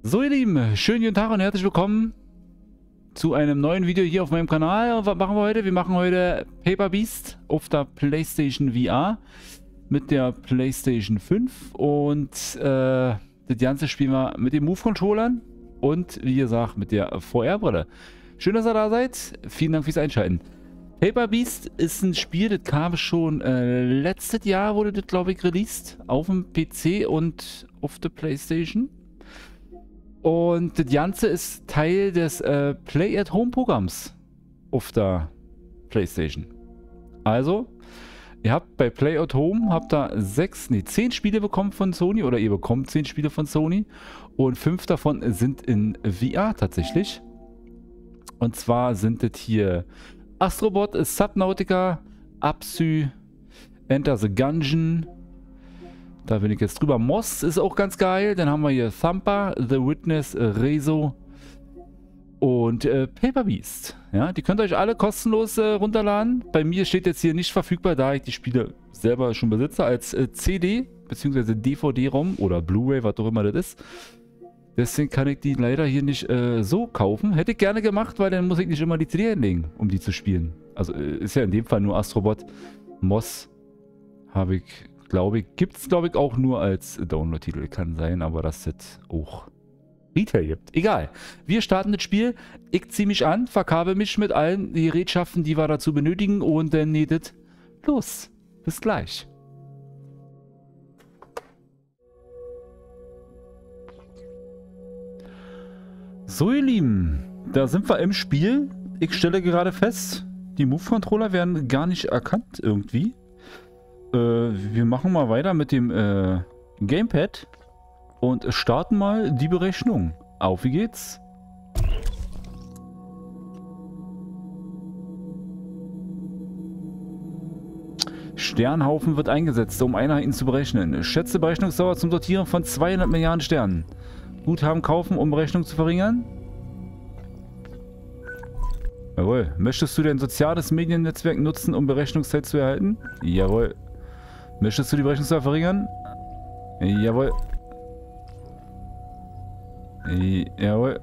So ihr Lieben, schönen guten Tag und herzlich willkommen zu einem neuen Video hier auf meinem Kanal. Und was machen wir heute? Wir machen heute Paper Beast auf der PlayStation VR mit der PlayStation 5 und das Ganze spielen wir mit den Move-Controllern und wie gesagt mit der VR-Brille. Schön, dass ihr da seid. Vielen Dank fürs Einschalten. Paper Beast ist ein Spiel, das kam schon letztes Jahr, wurde das glaube ich released auf dem PC und auf der PlayStation. Und das Ganze ist Teil des Play-at-Home-Programms auf der PlayStation. Also, ihr habt bei Play-at-Home habt da 10 Spiele bekommen von Sony, oder ihr bekommt 10 Spiele von Sony und 5 davon sind in VR tatsächlich. Und zwar sind das hier Astrobot, Subnautica, Apsu, Enter the Gungeon. Da bin ich jetzt drüber. Moss ist auch ganz geil. Dann haben wir hier Thumper, The Witness, Rezo und Paper Beast. Ja, die könnt ihr euch alle kostenlos runterladen. Bei mir steht jetzt hier nicht verfügbar, da ich die Spiele selber schon besitze, als CD bzw. DVD-ROM oder Blu-ray, was auch immer das ist. Deswegen kann ich die leider hier nicht so kaufen. Hätte ich gerne gemacht, weil dann muss ich nicht immer die CD hinlegen, um die zu spielen. Also ist ja in dem Fall nur Astrobot. Moss habe ich, glaube ich, gibt es glaube ich auch nur als Download-Titel. Kann sein, aber dass das auch Retail gibt. Egal. Wir starten das Spiel. Ich ziehe mich an, verkabel mich mit allen Gerätschaften, die wir dazu benötigen und dann geht es los. Bis gleich. So ihr Lieben, da sind wir im Spiel. Ich stelle gerade fest, die Move-Controller werden gar nicht erkannt irgendwie. Wir machen mal weiter mit dem Gamepad und starten mal die Berechnung. Auf wie geht's? Sternhaufen wird eingesetzt, um Einheiten zu berechnen. Schätze Berechnungsdauer zum Sortieren von 200 Milliarden Sternen. Guthaben kaufen, um Berechnung zu verringern. Jawohl. Möchtest du dein soziales Mediennetzwerk nutzen, um Berechnungszeit zu erhalten? Jawohl. Möchtest du die Berechnungszeit verringern? Jawohl. Jawohl.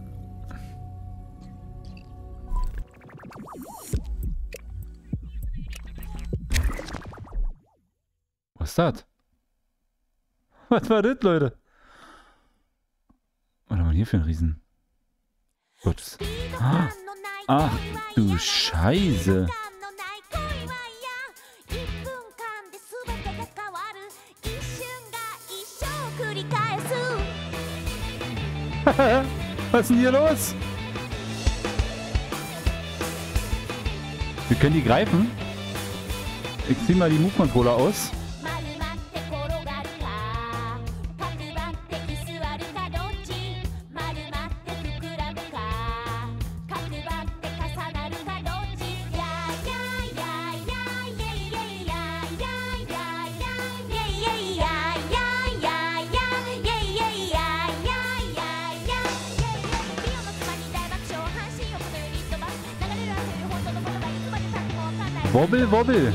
Was ist das? Was war das, Leute? Was haben wir hier für ein Riesen? Gott. Ach du Scheiße. Was ist denn hier los? Wir können die greifen. Ich zieh mal die Move-Controller aus. Wobbel, wobbel.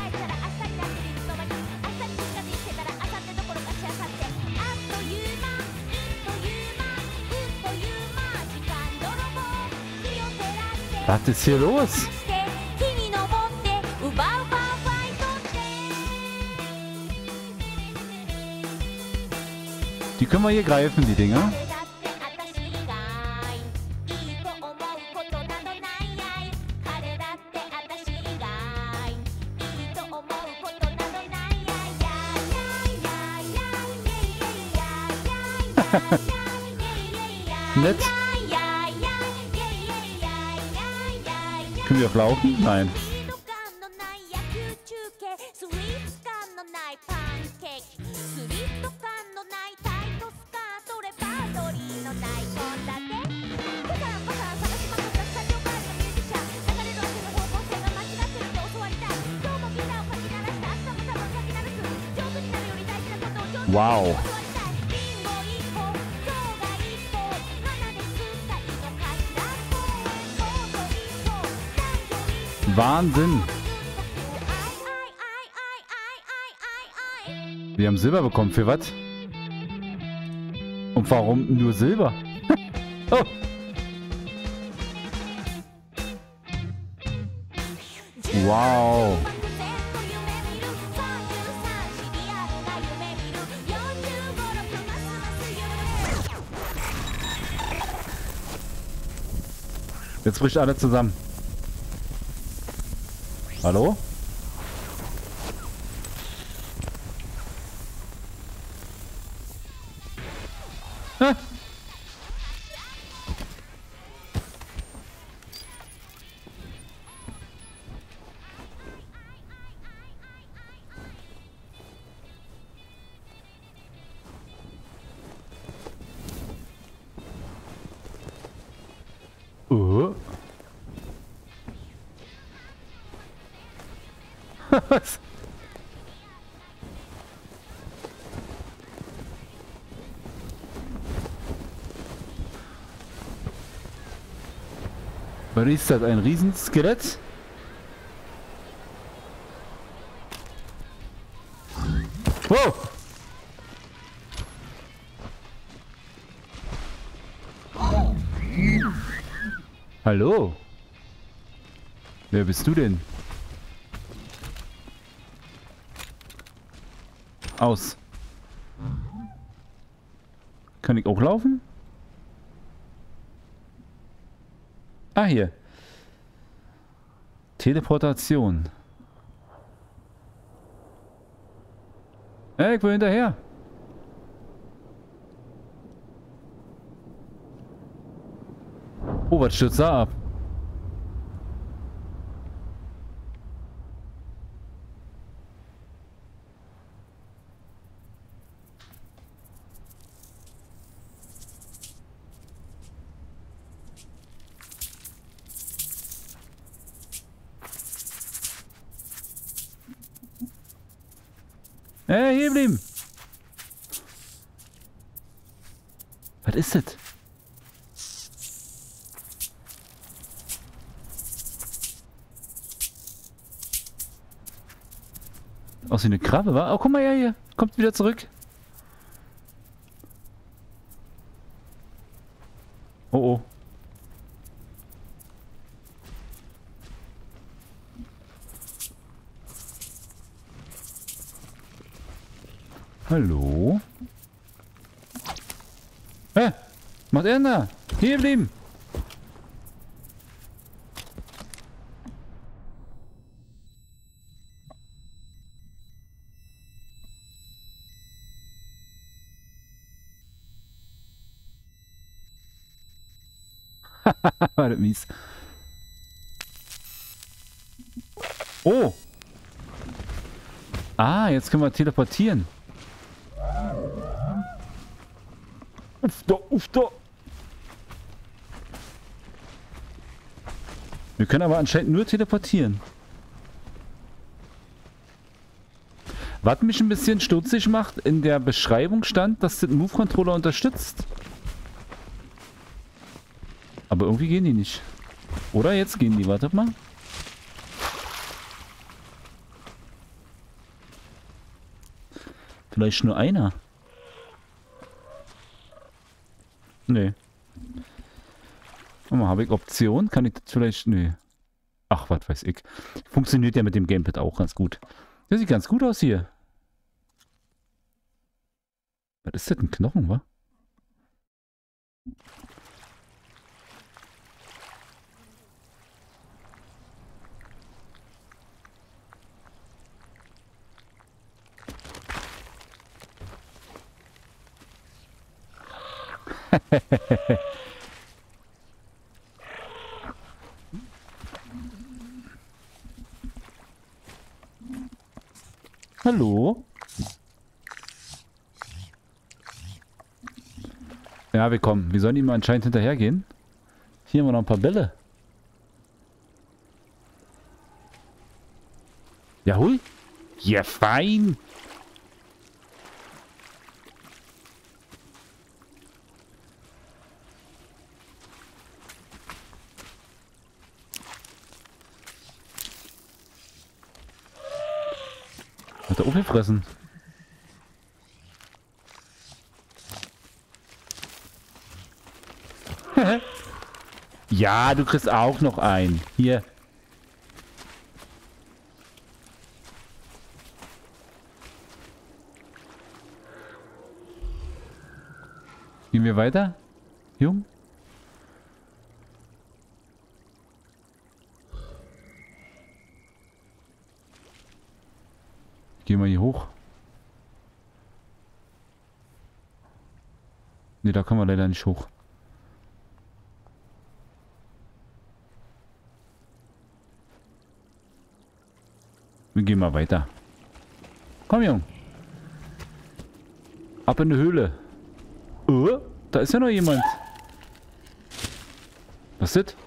Was ist hier los? Die können wir hier greifen, die Dinger. Nett. Können wir auch laufen? Nein. Wow. Wahnsinn. Wir haben Silber bekommen. Für was? Und warum nur Silber? Oh! Wow! Jetzt bricht alle zusammen. Hallo? Ah. Was? Was ist das? Ein Riesenskelett? Wow! Hallo? Wer bist du denn? Aus. Kann ich auch laufen? Ah, hier. Teleportation. Ich will hinterher. Oh, was stürzt da ab? Hier bleiben! Was ist das? Aus wie eine Krabbe, wa? Oh, guck mal her hier. Kommt wieder zurück. Oh, oh. Hallo? Hä? Macht er denn da? Hier bleiben! War das mies. Oh! Ah, jetzt können wir teleportieren. Uff, da, uff, da. Wir können aber anscheinend nur teleportieren. Was mich ein bisschen stutzig macht, in der Beschreibung stand, dass der Move-Controller unterstützt. Aber irgendwie gehen die nicht. Oder jetzt gehen die, wartet mal. Vielleicht nur einer. Nee. Mal, habe ich Option? Kann ich das vielleicht... Nee. Ach, was weiß ich. Funktioniert ja mit dem Gamepad auch ganz gut. Das sieht ganz gut aus hier. Was ist das? Ein Knochen, wa? Hallo? Ja, wir kommen. Wir sollen ihm anscheinend hinterhergehen. Hier haben wir noch ein paar Bälle. Ja, hol. Ja, fein. Hat er aufgefressen? Ja, du kriegst auch noch einen. Hier. Gehen wir weiter? Jung? Gehen wir hier hoch. Ne, da kommen wir leider nicht hoch. Wir gehen mal weiter. Komm, Jung. Ab in die Höhle. Oh, da ist ja noch jemand. Was ist das?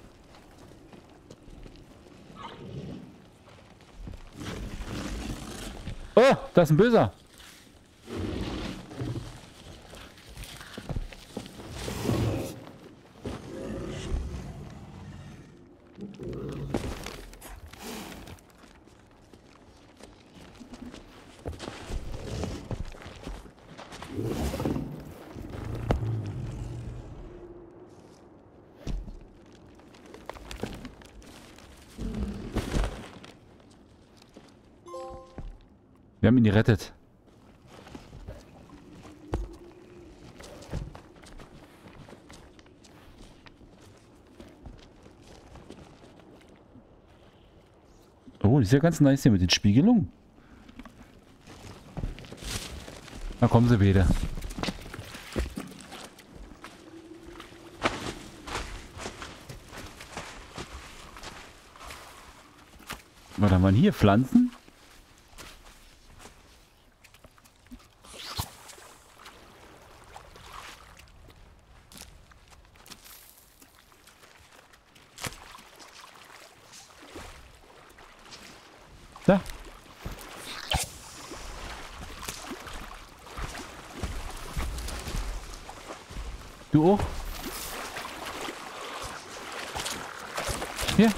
Oh, da ist ein Böser. Wir haben ihn gerettet. Oh, das ist ja ganz nice hier mit den Spiegelungen. Da kommen sie wieder. Was haben wir hier? Pflanzen? Da. Du auch? Hier.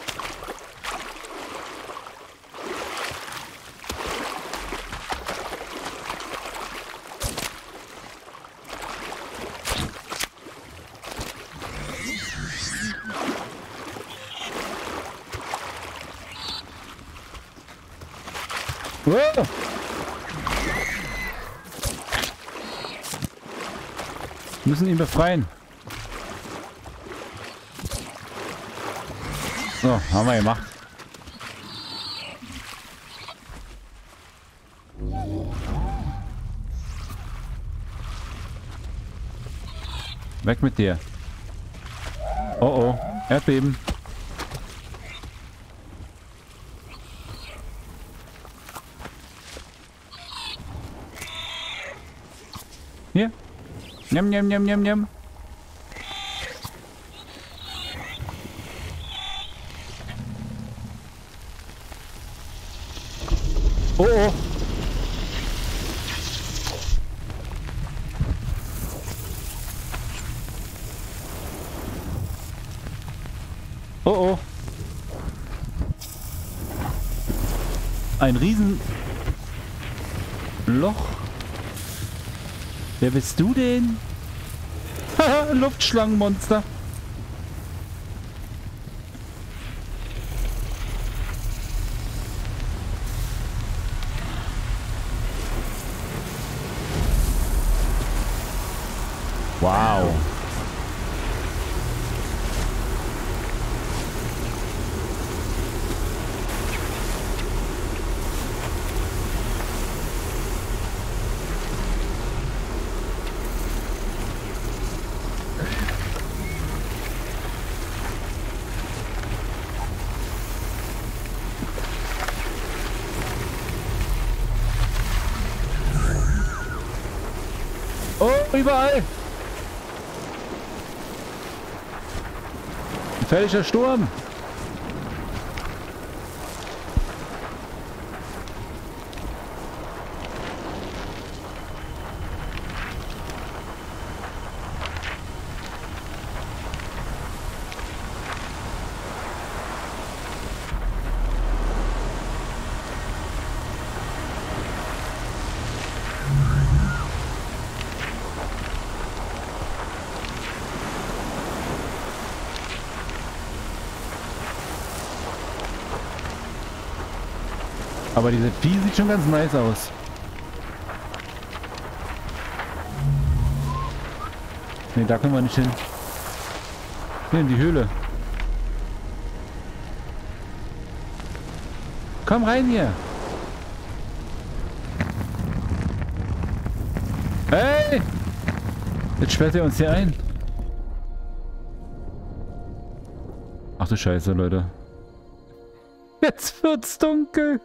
Oh. Wir müssen ihn befreien. So, haben wir gemacht. Weg mit dir. Oh oh, Erdbeben. Hier. Njam, njam, njam, njam, njam. Oh oh. Oh oh. Ein Riesenloch. Wer bist du denn? Haha, Luftschlangenmonster. Wow. Oh, überall. Gefährlicher Sturm. Aber diese Vieh sieht schon ganz nice aus. Ne, da können wir nicht hin. Hier in die Höhle. Komm rein hier. Hey! Jetzt sperrt er uns hier ein. Ach du Scheiße, Leute. Jetzt wird's dunkel.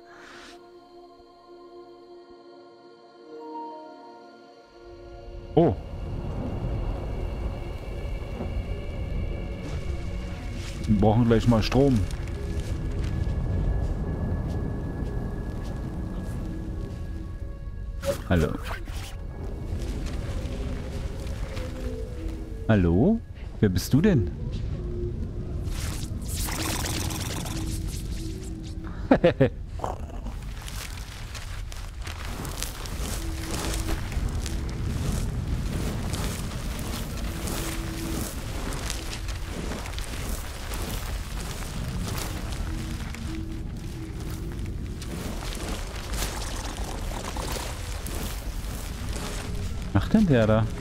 Oh. Wir brauchen gleich mal Strom. Hallo. Hallo? Wer bist du denn? Was macht denn der da?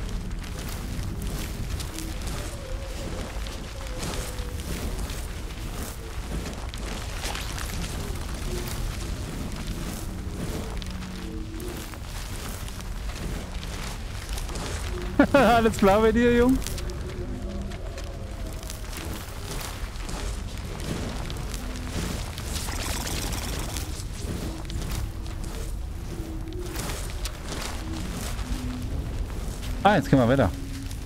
Alles klar bei dir, Jung? Ah, jetzt können wir weiter.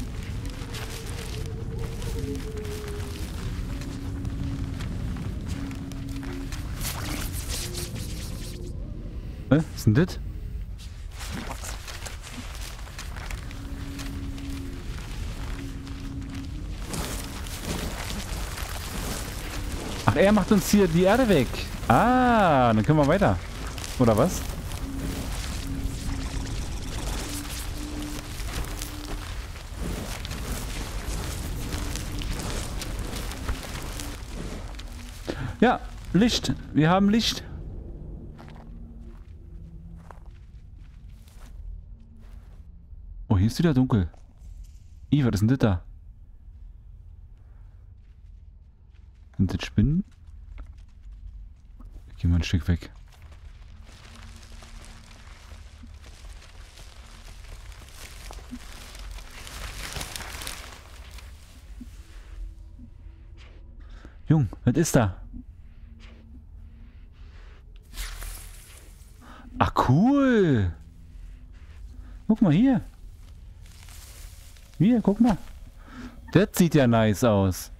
Was ist denn das? Ach, er macht uns hier die Erde weg. Ah, dann können wir weiter. Oder was? Ja, Licht. Wir haben Licht. Oh, hier ist wieder dunkel. Ih, was ist denn das da? Sind das Spinnen? Ich geh mal ein Stück weg. Jung, was ist da? Ach, cool. Guck mal hier. Hier, guck mal. Das sieht ja nice aus.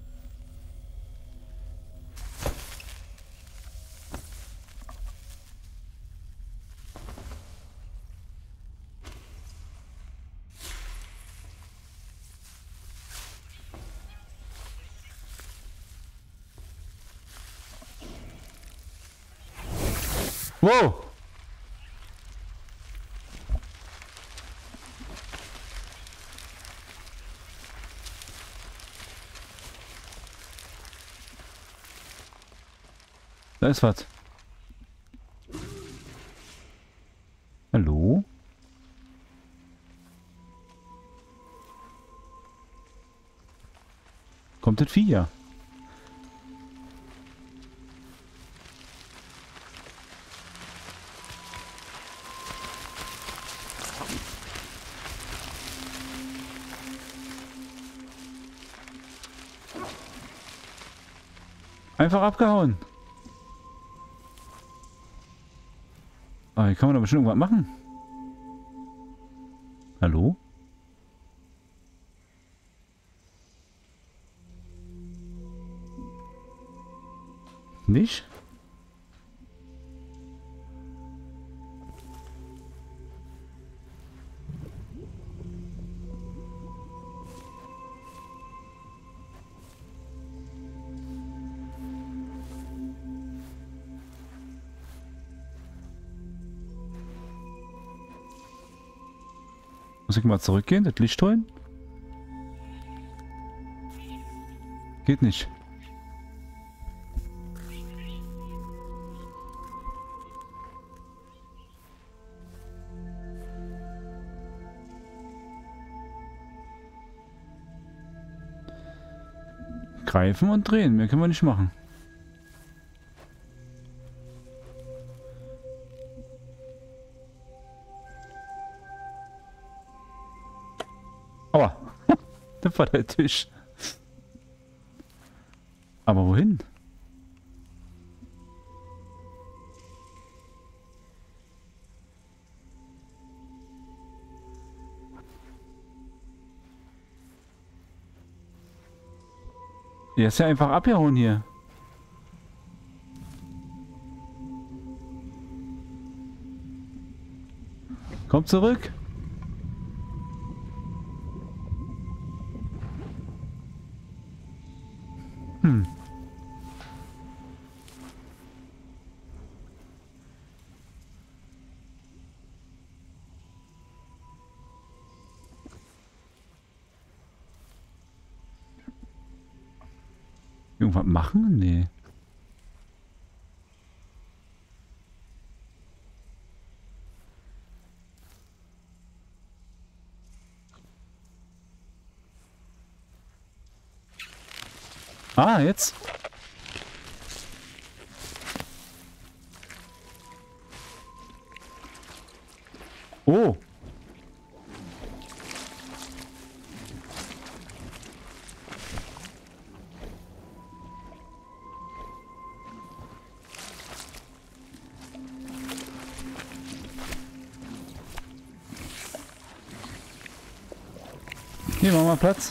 Wow. Da ist was. Hallo? Kommt das Vieh ja? Einfach abgehauen. Ah, hier kann man doch bestimmt irgendwas machen. Hallo? Nicht? Muss ich mal zurückgehen, das Licht holen? Geht nicht. Greifen und drehen. Mehr können wir nicht machen. Aua. Das war der Tisch. Aber wohin? Der ist ja einfach abgehauen hier. Komm zurück. Irgendwas machen? Nee. Ah, jetzt. Oh. Hier, machen wir Platz.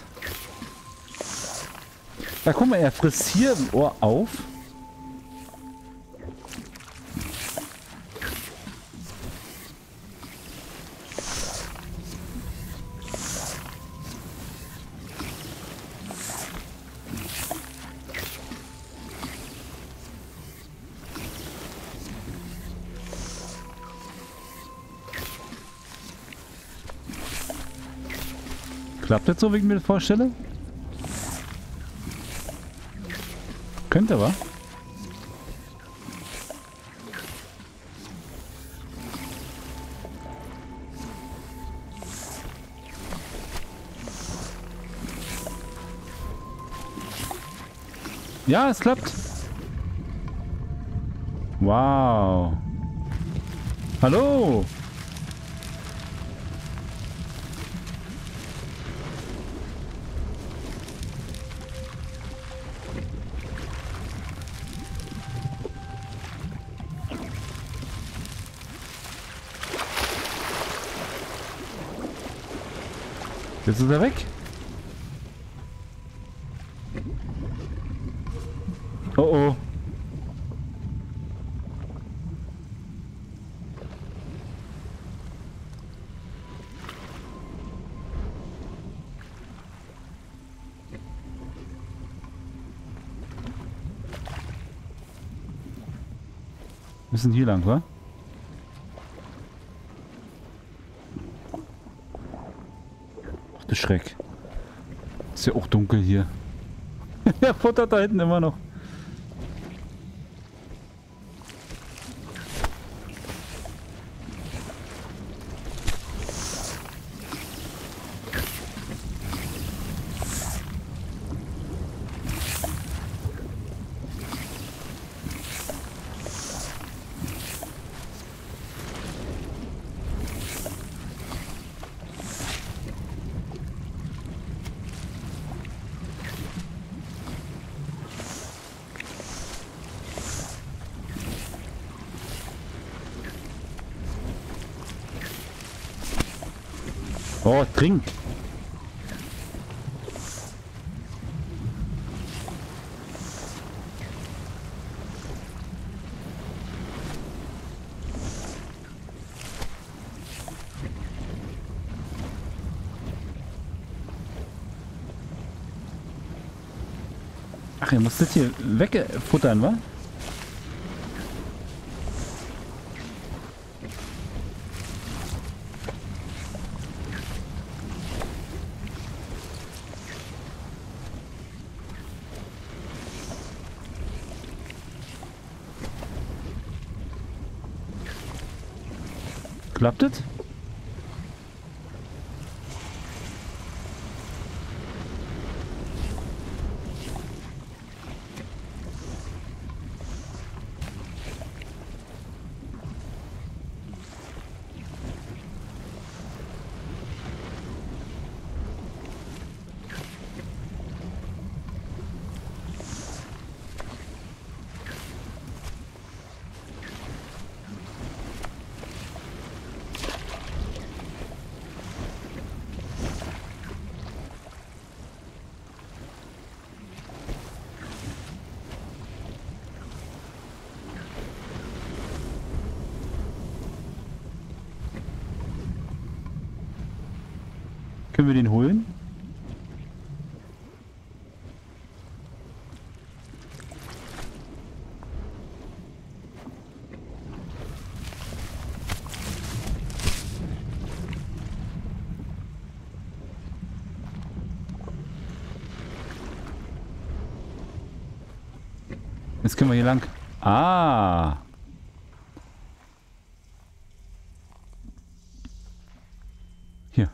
Da guck mal, er frisst hier im Ohr auf. Klappt das so, wie ich mir das vorstelle? Könnte aber. Ja, es klappt. Wow. Hallo. Jetzt ist er weg. Oh oh. Wir müssen hier lang, wa? Ach du Schreck. Ist ja auch dunkel hier. Der futtert da hinten immer noch. Oh, trink! Ach, ihr müsst das hier wegfuttern, wa? Klappt das? Können wir den holen? Jetzt können wir hier lang. Ah. Hier.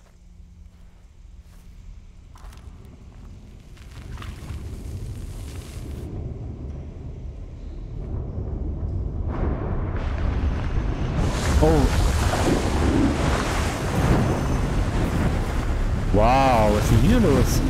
Oh. Wow, was ist denn hier los?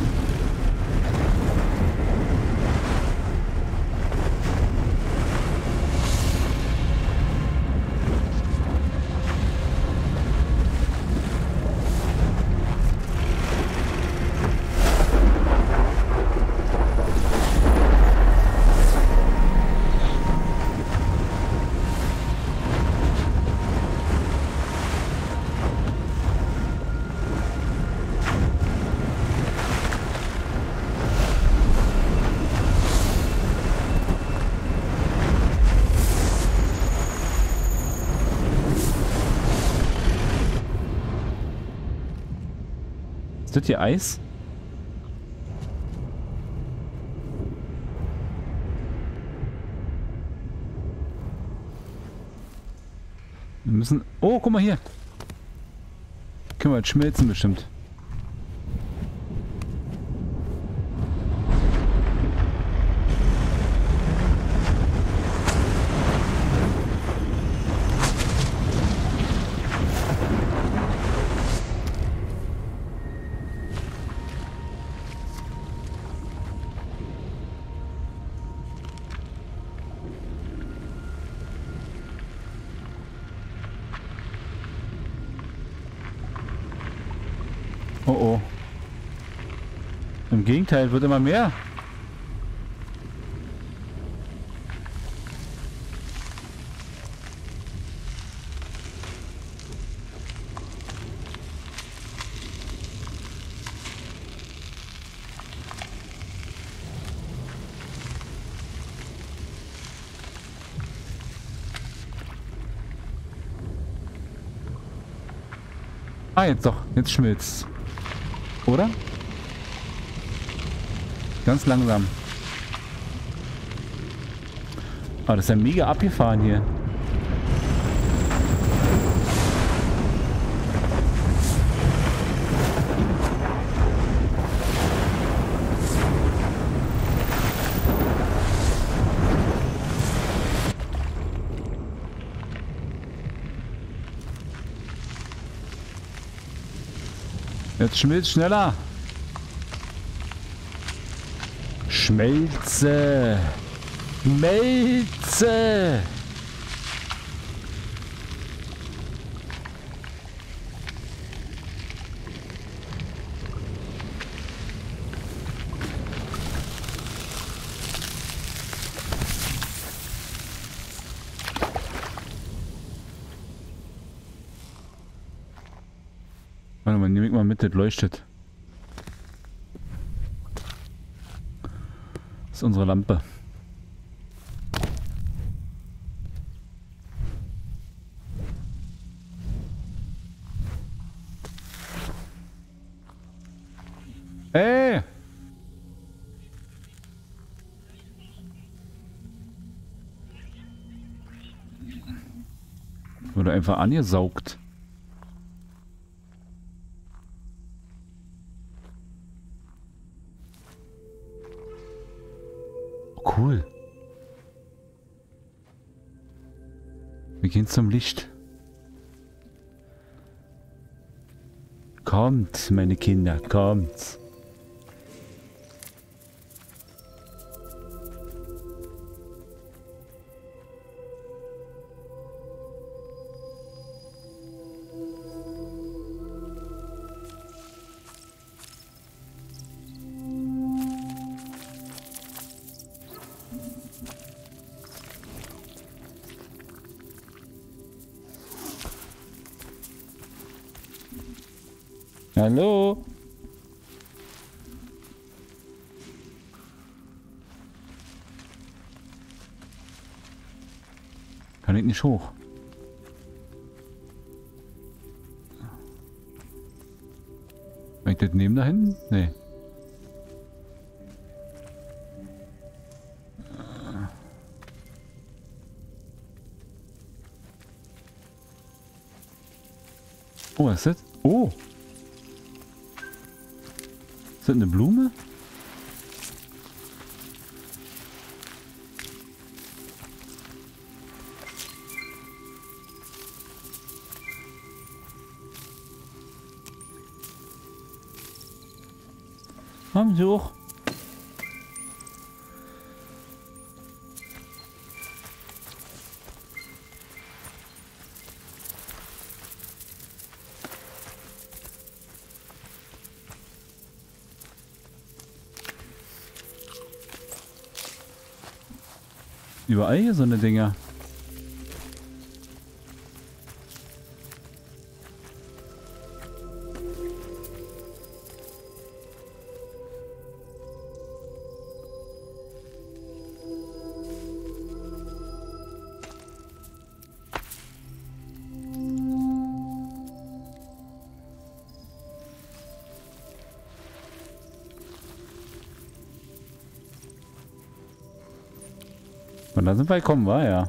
Ist das hier Eis? Wir müssen... Oh, guck mal hier. Können wir jetzt schmelzen bestimmt. Oh oh. Im Gegenteil, wird immer mehr. Ah, jetzt doch. Jetzt schmilzt. Oder? Ganz langsam. Ah, das ist ja mega abgefahren hier. Jetzt schmilzt schneller. Schmelze. Schmelze. Warte mal, nehme ich mal mit, das leuchtet. Das ist unsere Lampe. Hey! Wurde einfach angesaugt. Cool. Wir gehen zum Licht. Kommt, meine Kinder, kommt. Hallo? kann ich nicht hoch. Kann ich das nehmen da hinten? Nee. Oh, was ist das? Oh! Ist das eine Blume? Haben Sie auch? Überall hier so eine Dinger. Und da sind wir gekommen, war ja.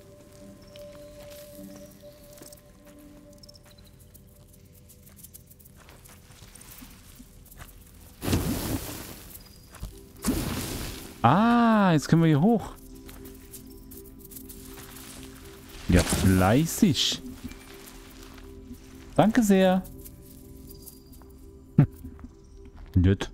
Ah, jetzt können wir hier hoch. Ja, fleißig. Danke sehr. Nett.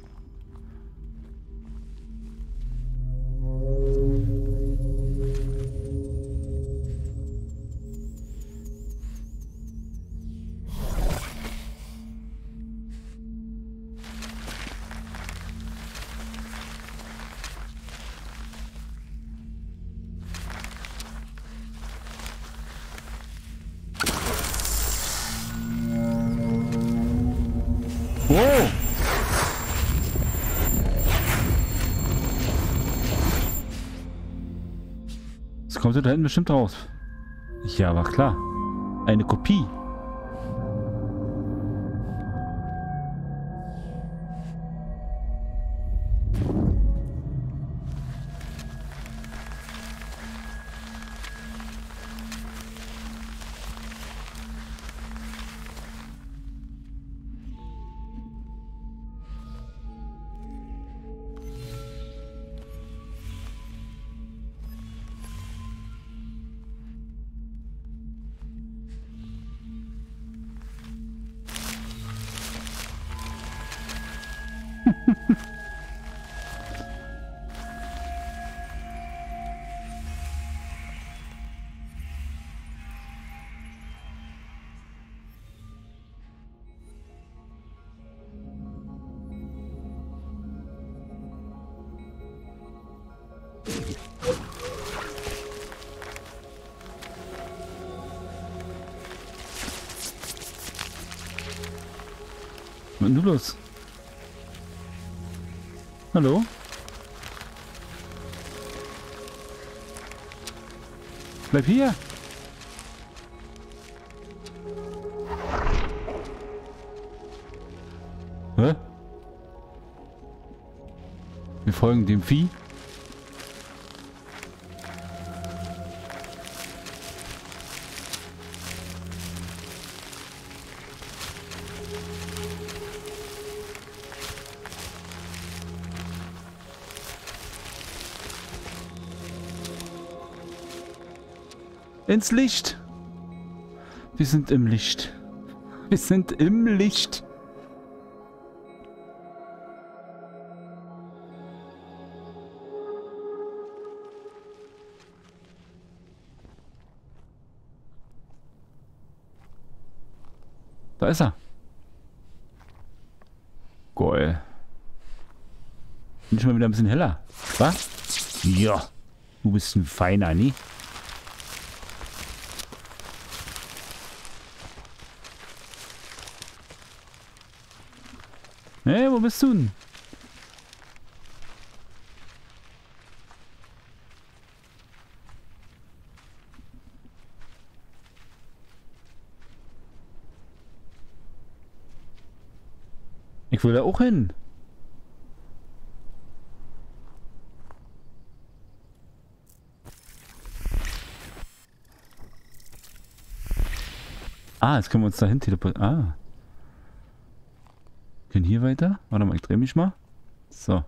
Wow! Das kommt da hinten bestimmt raus. Ja, war klar. Eine Kopie. Was ist denn los? Hallo? Bleib hier! Hä? Wir folgen dem Vieh. Ins Licht. Wir sind im Licht. Wir sind im Licht. Da ist er. Geil. Bin schon mal wieder ein bisschen heller. Was? Ja. Du bist ein Feiner, ne? Hey, wo bist du denn? Ich will da auch hin. Ah, jetzt können wir uns dahin teleportieren. Ah. Können hier weiter? Warte mal, ich drehe mich mal. So.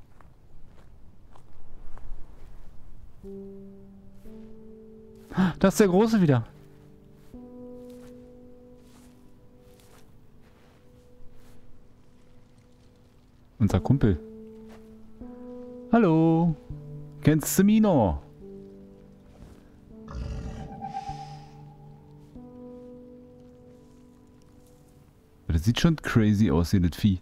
Das ist der Große wieder. Unser Kumpel. Hallo. Kennst du mich noch? Das sieht schon crazy aus, hier das Vieh.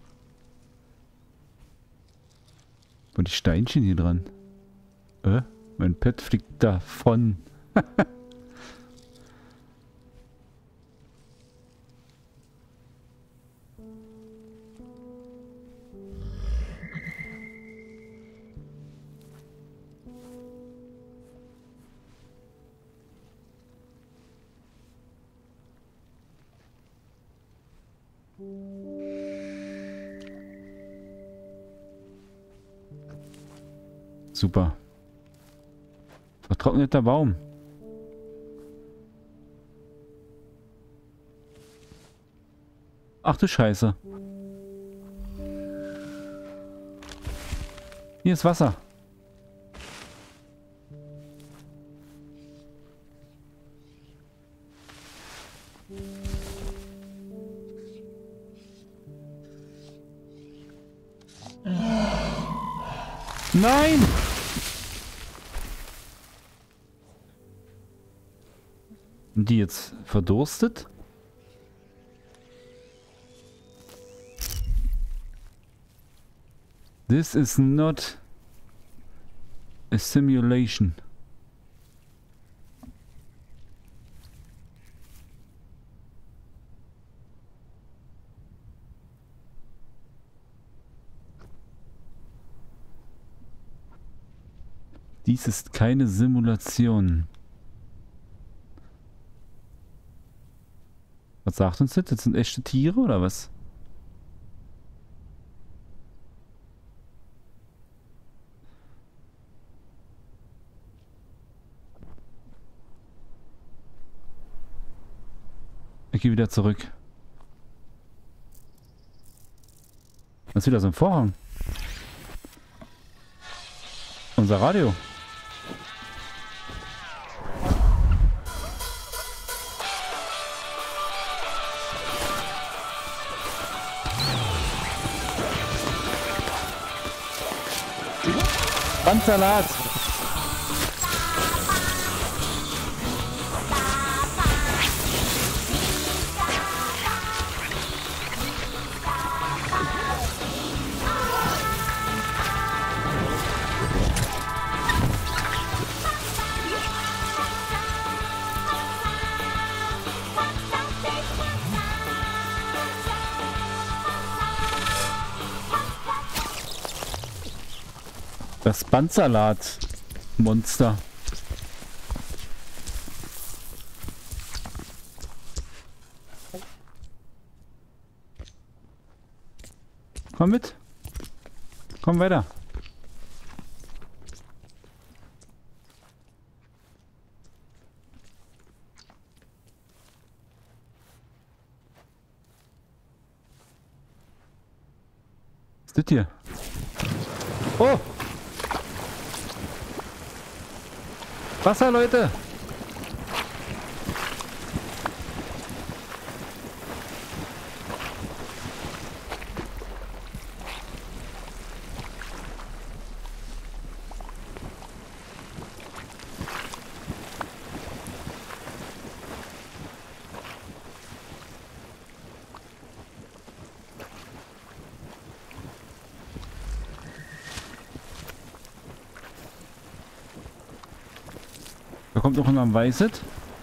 Und die Steinchen hier dran. Mein Pet fliegt davon. Super. Vertrockneter Baum. Ach du Scheiße. Hier ist Wasser. Nein! Die jetzt verdurstet? This is not a simulation. Dies ist keine Simulation. Was sagt uns das? Das sind echte Tiere oder was? Ich gehe wieder zurück. Das ist wieder so ein Vorhang. Unser Radio. Bandsalat. Das Bandsalat-Monster. Komm mit. Komm weiter. Was ist das hier? Oh! Wasser, Leute! Da kommt noch ein Weißes.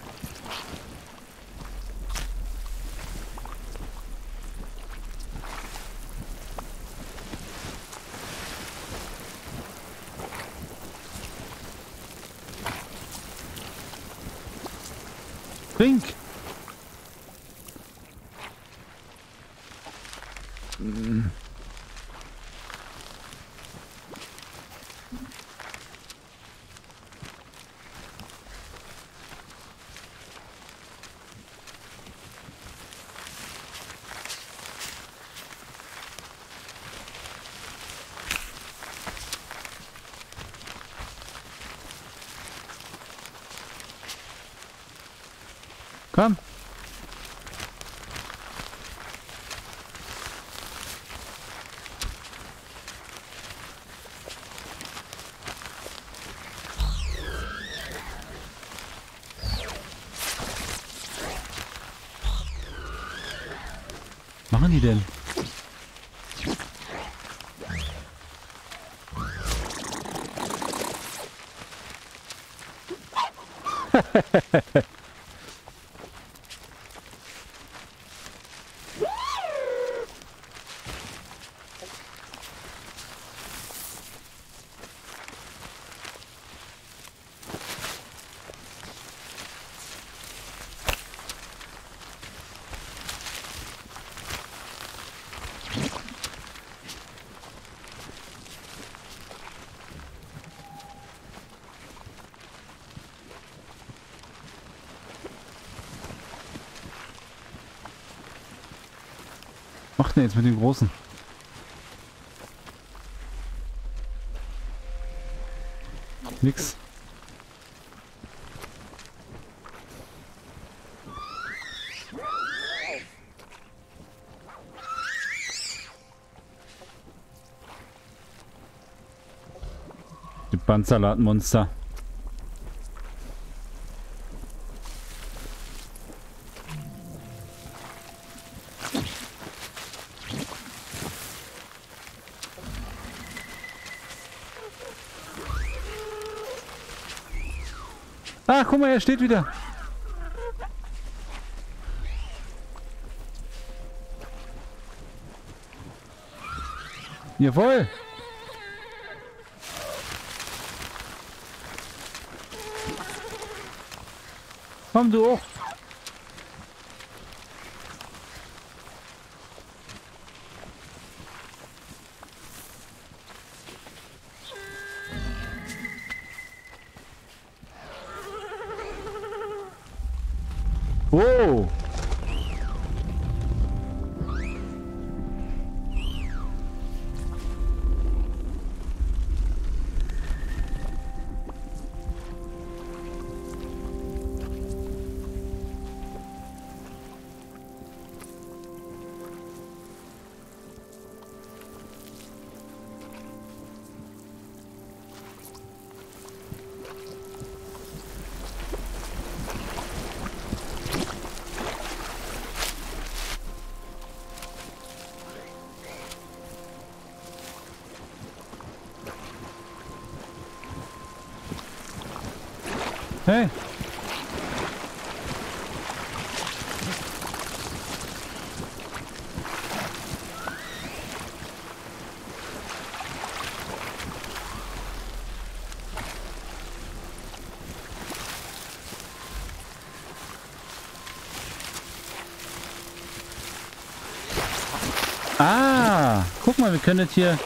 Trink! Komm. Was machen die denn? Was macht denn jetzt mit dem Großen? Nix. Die Bandsalatmonster. Ah, guck mal, er steht wieder. Jawohl. Komm du auch. Oh. Hey. Ah, guck mal, wir können jetzt hier...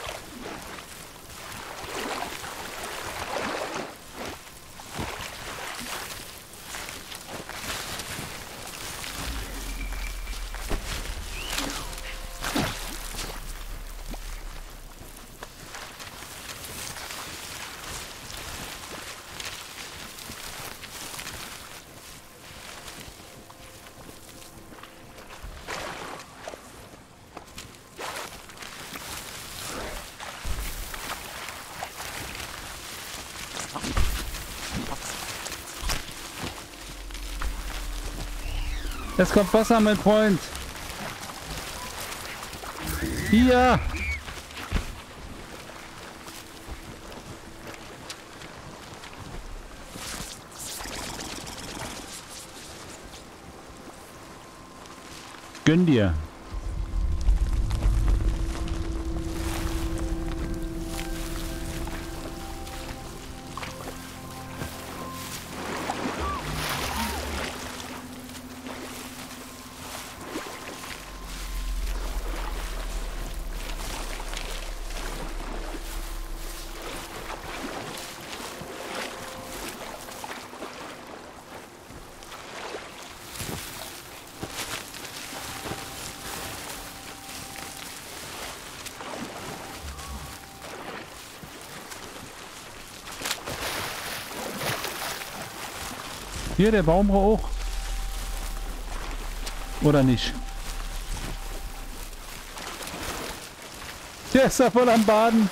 Es kommt Wasser, mein Freund. Hier. Gönn dir. Hier, der Baum auch. Oder nicht? Der ist ja voll am Baden.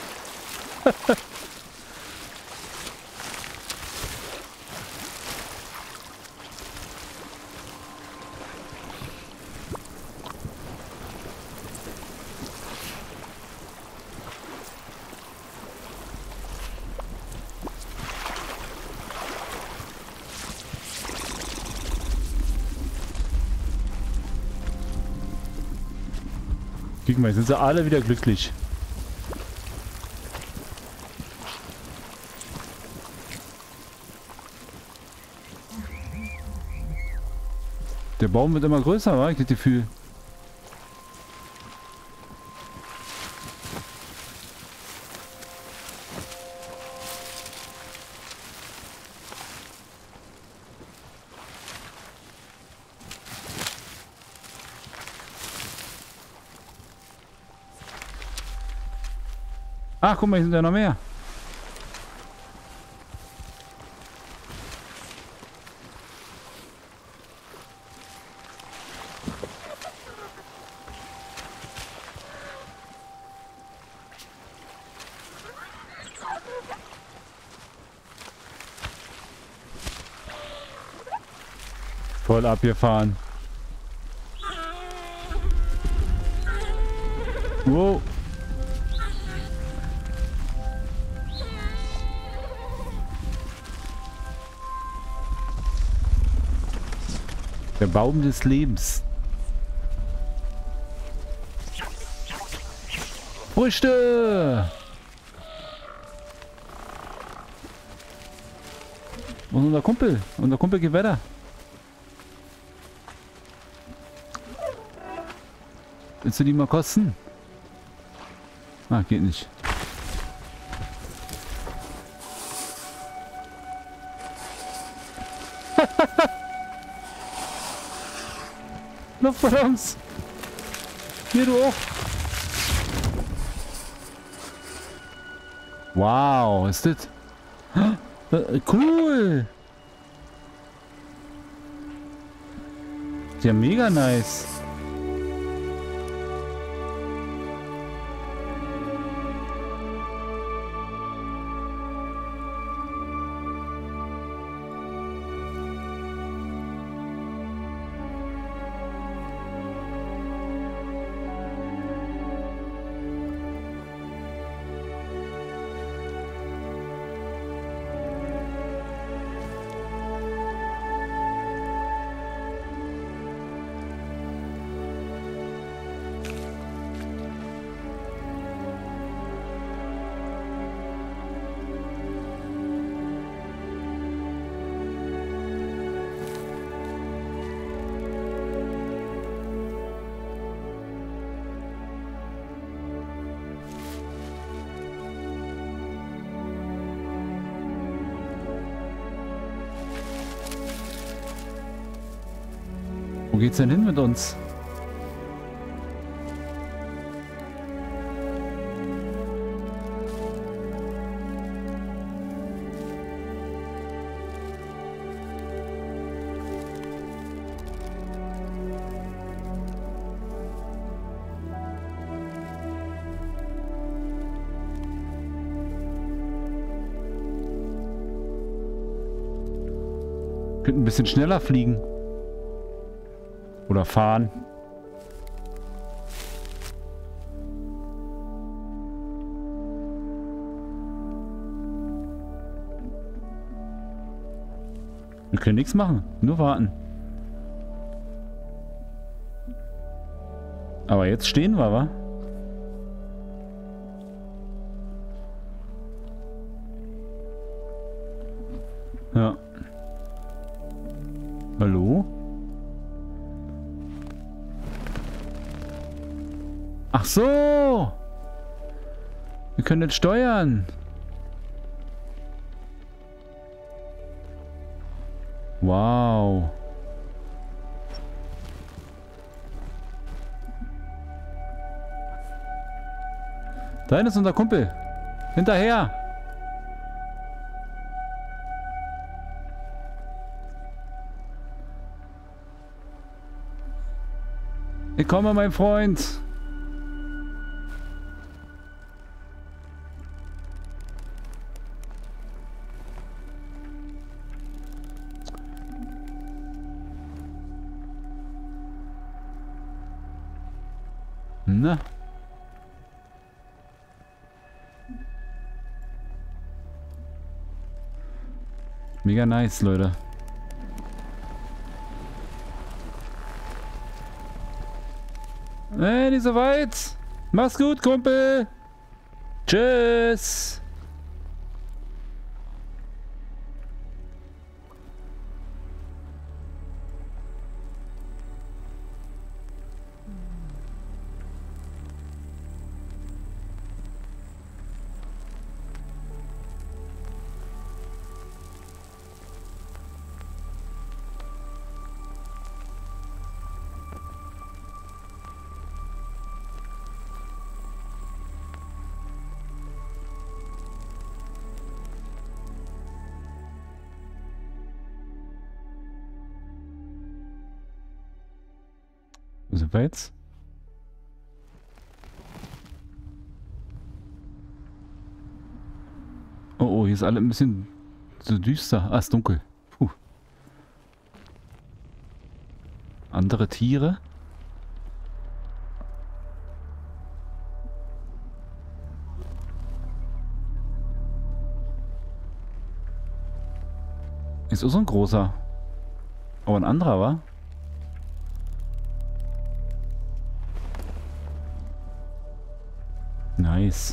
Guck mal, jetzt sind sie alle wieder glücklich. Der Baum wird immer größer, wa? Ich hab das Gefühl. Ach, guck mal, hier sind ja noch mehr. Voll abgefahren. Wow. Der Baum des Lebens. Früchte! Und unser Kumpel. Unser Kumpel geht weiter. Willst du die mal kosten? Ah, geht nicht. Luftballons! Hier, du auch! Wow, ist das? Cool! Ja, mega nice. Wo geht's denn hin mit uns? Könnten ein bisschen schneller fliegen. Oder fahren. Wir können nichts machen. Nur warten. Aber jetzt stehen wir, wa? Ja. Hallo? Ach so! Wir können jetzt steuern. Wow. Da ist unser Kumpel. Hinterher. Ich komme, mein Freund. Na. Mega nice, Leute. Nicht so weit. Mach's gut, Kumpel. Tschüss. Wo sind wir jetzt? Oh, oh, hier ist alles ein bisschen so düster. Ah, ist dunkel. Puh. Andere Tiere? Ist auch so ein großer. Aber ein anderer, wa? Nice.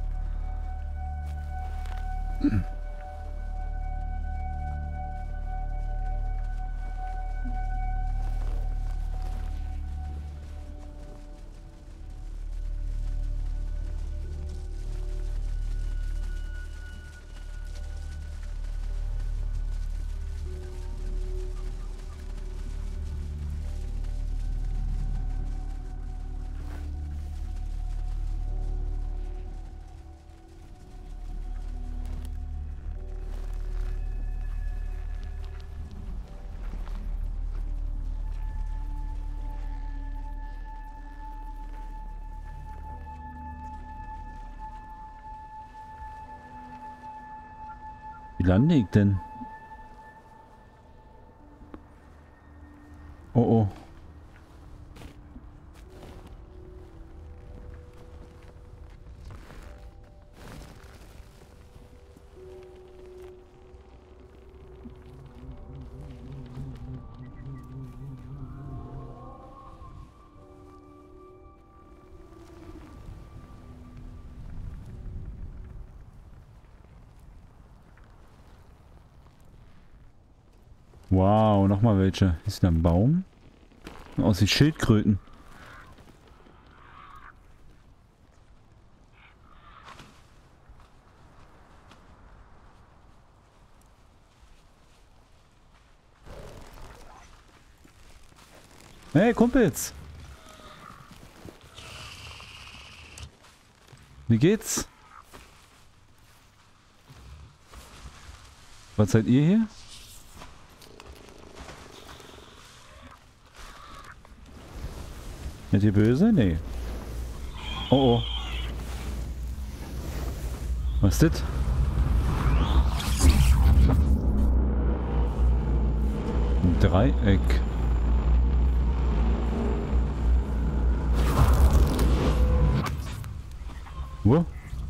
Wie lande ich denn? Oh oh. Wow, nochmal welche. Ist da ein Baum? Aus wie Schildkröten. Hey, Kumpels! Wie geht's? Was seid ihr hier? Seid ihr böse? Nee. Oh oh. Was ist das? Ein Dreieck. Wo?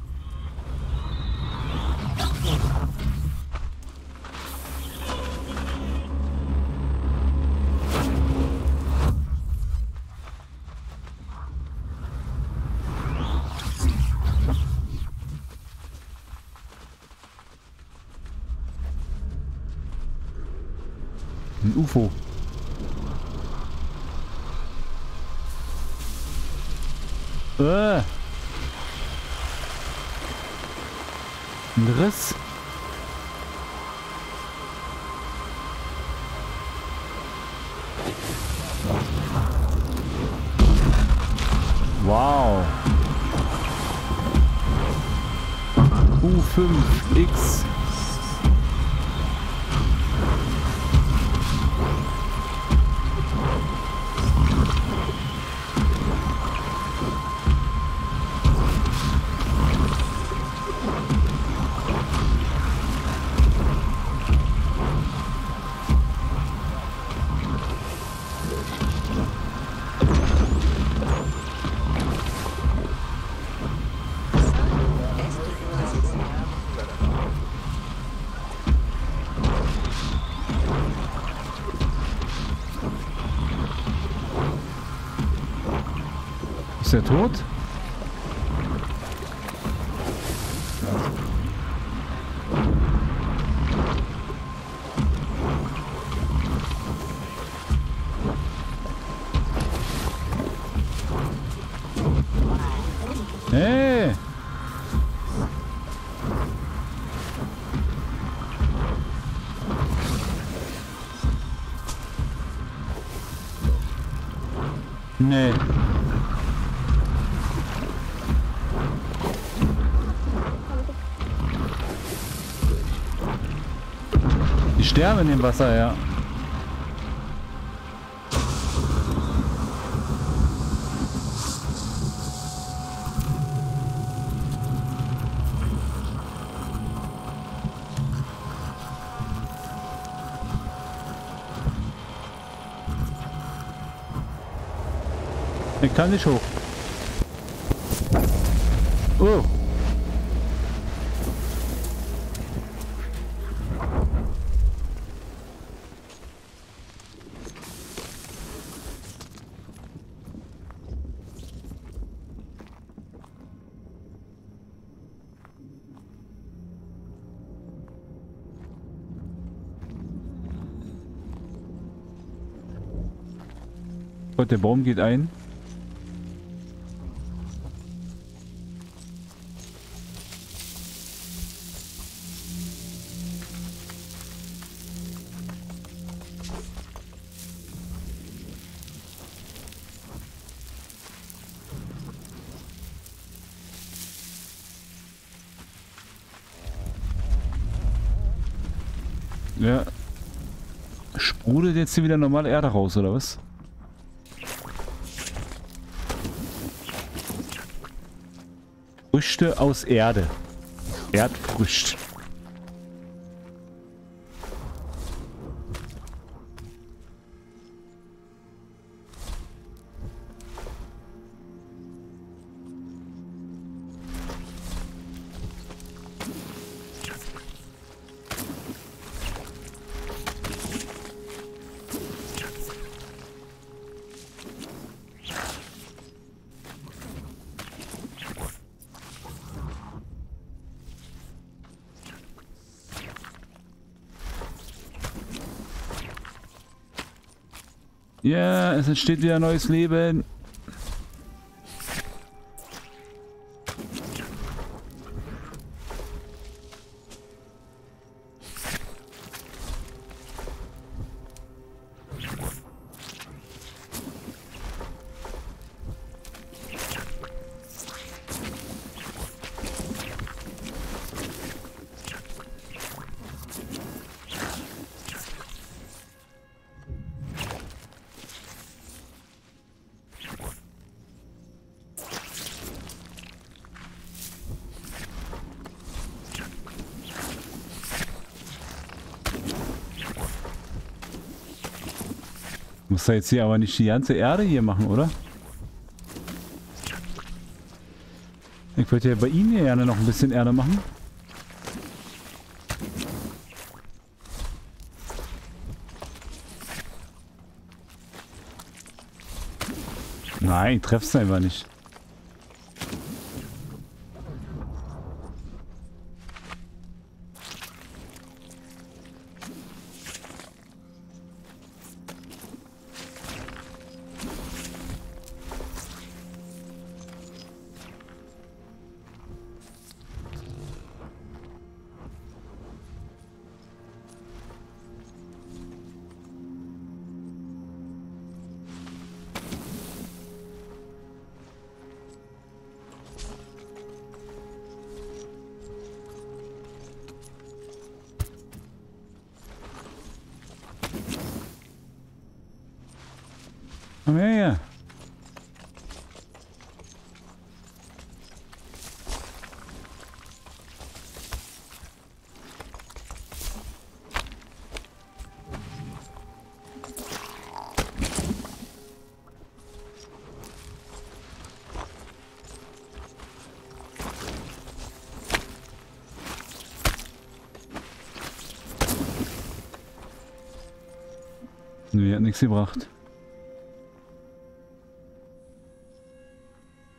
Ein UFO. Ein Riss. Wow. U5X. Ist der tot? Hey! Nee. Die sterben in dem Wasser, ja. Ich kann nicht hoch. Oh. Gott, der Baum geht ein. Ja. Sprudelt jetzt hier wieder normale Erde raus, oder was? Früchte aus Erde. Erdfrüchte. Ja, es entsteht wieder neues Leben. Muss da jetzt hier aber nicht die ganze Erde hier machen, oder? Ich würde ja bei Ihnen gerne noch ein bisschen Erde machen. Nein, ich treff's einfach nicht. Komm her. Nee, hat nichts gebracht.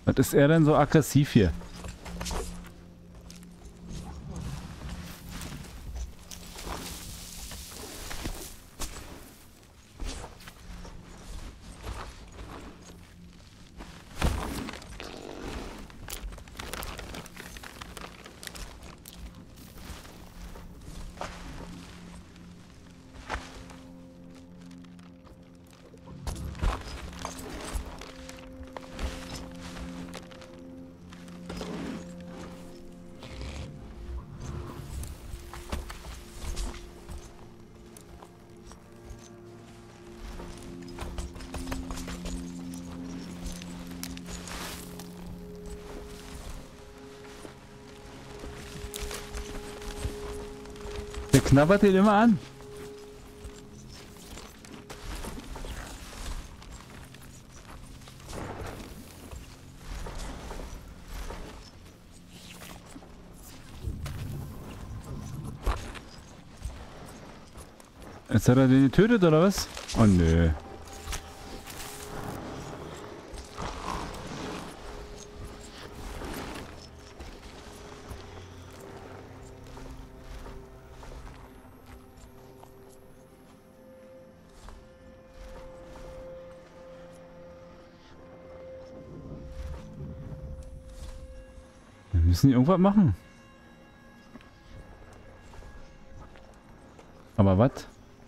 Was ist er denn so aggressiv hier? Der knabbert den immer an. Jetzt hat er den getötet oder was? Oh nö. Wir müssen irgendwas machen. Aber was?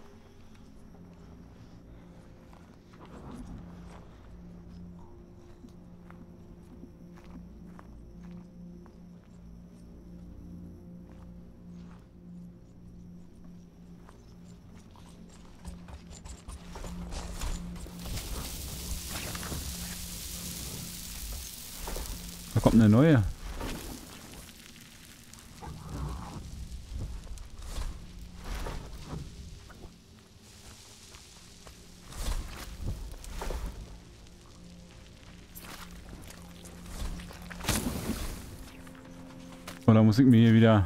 Da kommt eine neue. Oder muss ich mir hier wieder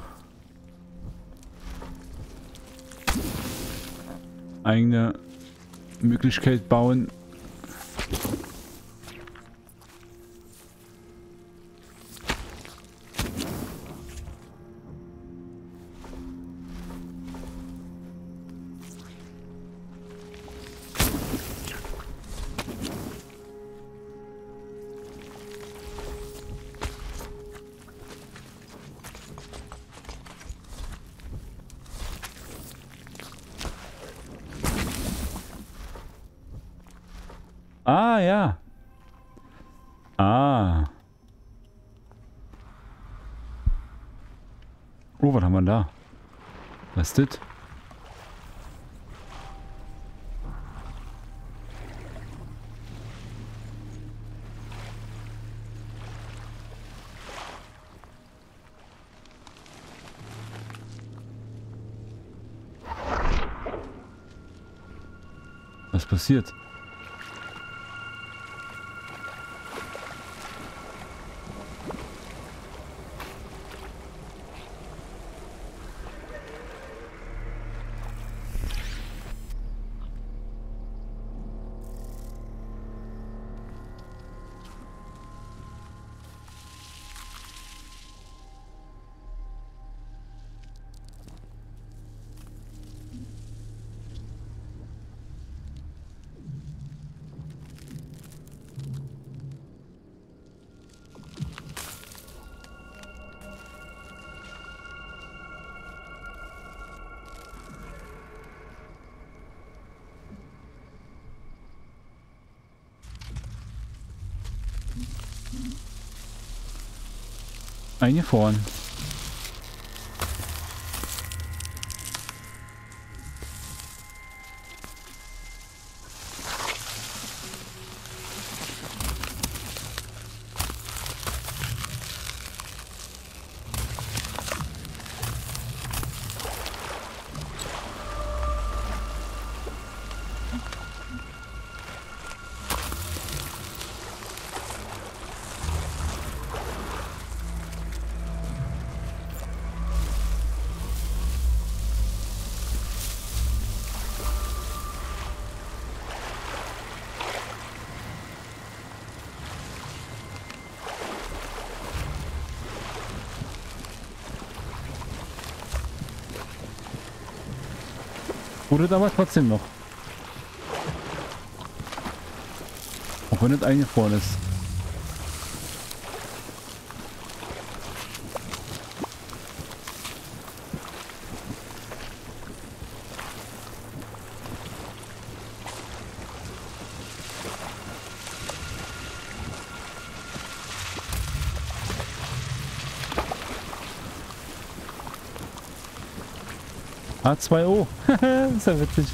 eigene Möglichkeit bauen? Ah, ja. Ah. Oh, was haben wir da? Was ist das? Was passiert? Eingefroren. Oder aber trotzdem noch. Auch wenn es eingefroren ist. H2O. Ist ja witzig.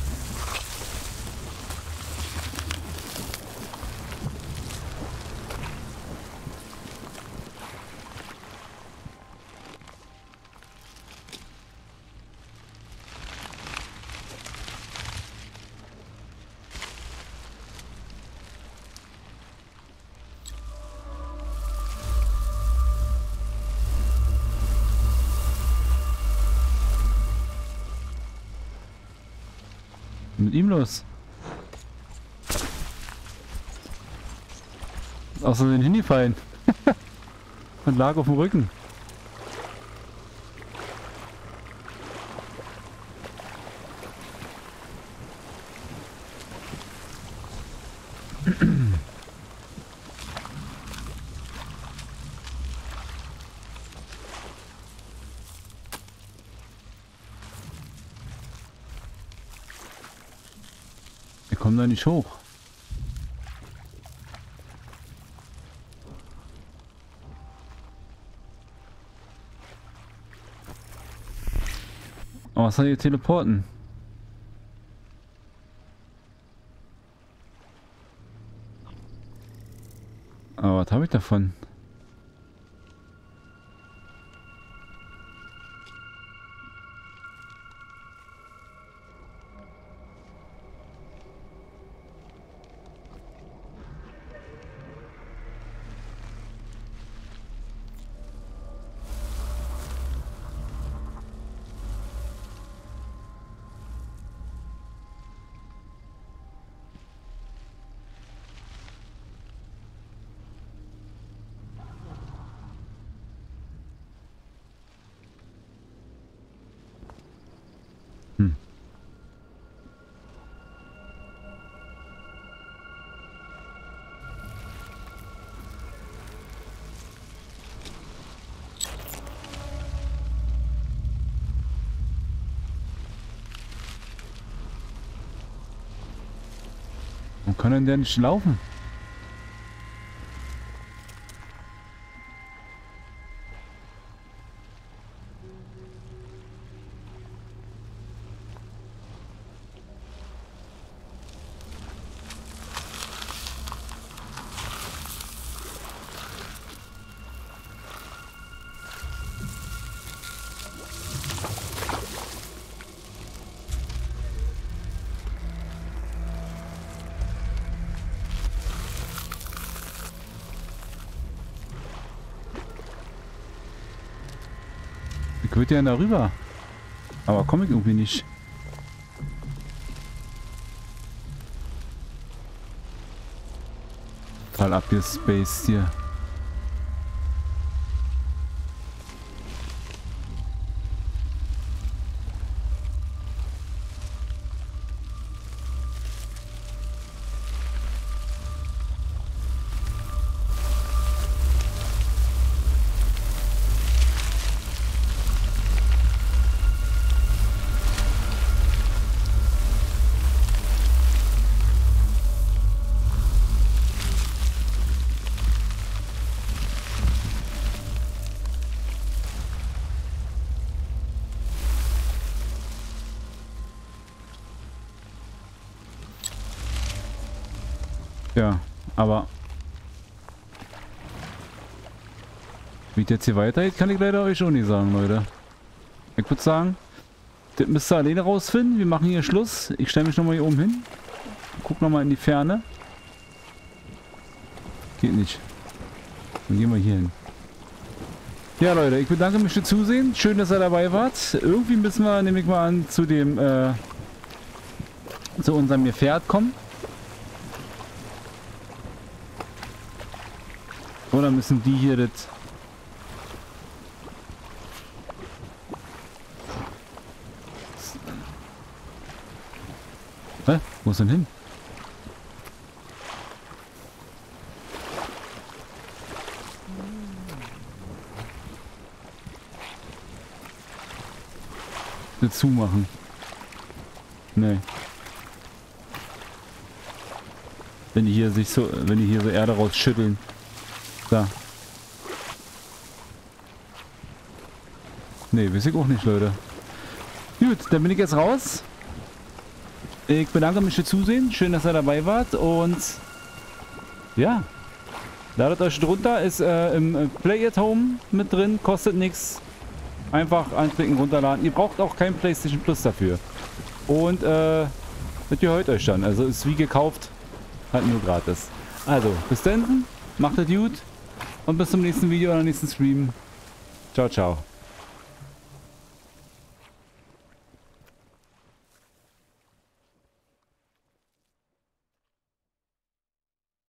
Mit ihm los. Außer den hingefallen. Und lag auf dem Rücken. Wir kommen da nicht hoch. Außer hier teleporten. Aber was habe ich davon? Warum kann denn der nicht laufen? Ich würde ja da rüber. Aber komme ich irgendwie nicht. Total abgespaced hier. Ja, aber wie es jetzt hier weitergeht, kann ich leider euch auch nicht sagen, Leute. Ich würde sagen, das müsst ihr alleine rausfinden. Wir machen hier Schluss. Ich stelle mich nochmal hier oben hin. Guck nochmal in die Ferne. Geht nicht. Dann gehen wir hier hin. Ja, Leute, ich bedanke mich fürs Zusehen. Schön, dass ihr dabei wart. Irgendwie müssen wir, nehme ich mal an, zu dem, zu unserem Gefährt kommen. Oder müssen die hier das... Wo ist denn hin? Will zumachen. Nee. Wenn die hier sich so, wenn die hier so Erde rausschütteln. Da. Nee, weiß ich auch nicht, Leute. Gut, dann bin ich jetzt raus. Ich bedanke mich fürs Zusehen. Schön, dass ihr dabei wart. Und ja. Ladet euch drunter. Ist im Play at Home mit drin. Kostet nichts. Einfach anklicken, runterladen. Ihr braucht auch kein PlayStation Plus dafür. Und das gehört euch dann. Also ist wie gekauft. Halt nur gratis. Also, bis dann. Macht es gut. Und bis zum nächsten Video oder nächsten Stream. Ciao, ciao.